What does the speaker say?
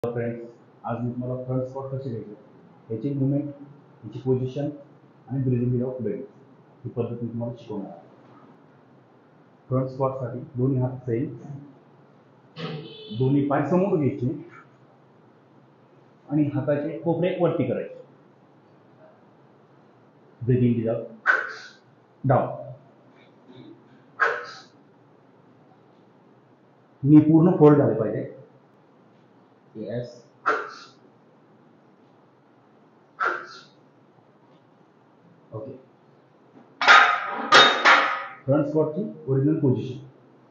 Friends, आज मी तुम्हाला front squat कसे घ्यायचे याची मुवमेंट, याची पोझिशन आणि ब्रीदिंग विदाउट बेल्ट ही पद्धत मी तुम्हाला शिकवणार आहे. फ्रंट स्क्वॉटसाठी दोन्ही हात सेम, दोन्ही पाय समोर घ्यायचे आणि हाताचे कोपरे वरती करायचे. Breathing without down. नी पूर्ण फोल्ड झाले पाहिजे. येस. ओके. फ्रंट स्क्वॉटची ओरिजिनल पोझिशन.